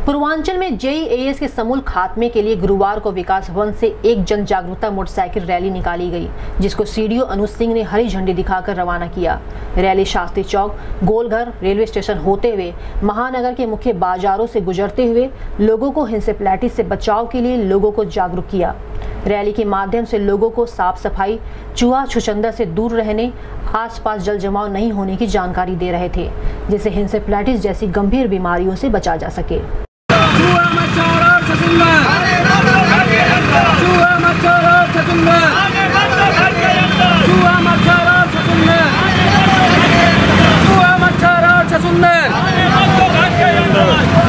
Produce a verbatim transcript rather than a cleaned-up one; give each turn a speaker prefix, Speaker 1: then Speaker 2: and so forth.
Speaker 1: पूर्वांचल में जेईएस के समूल खात्मे के लिए गुरुवार को विकास भवन से एक जन जागरूकता मोटरसाइकिल रैली निकाली गई, जिसको सीडीओ अनुज सिंह ने हरी झंडी दिखाकर रवाना किया। Rally Shastri Chowk, Golghar, railway station होते हुए महानगर के मुख्य बाजारों से गुजरते हुए लोगों को इंसेफ्लाइटिस से बचाव के लिए लोगों को जागरूक किया। रैली के माध्यम से लोगों को साफ सफाई, चूहा छुछंदर से दूर रहने, आसपास जल जमाव नहीं होने की जानकारी दे रहे थे, जिससे इंसेफ्लाइटिस जैसी गंभीर बीमारियों से बचा जा सके।
Speaker 2: चूहा मच्छर और छछूंदर, चूहा मच्छर और छछूंदर, चूहा मच्छर और छछूंदर, चूहा मच्छर और छछूंदर।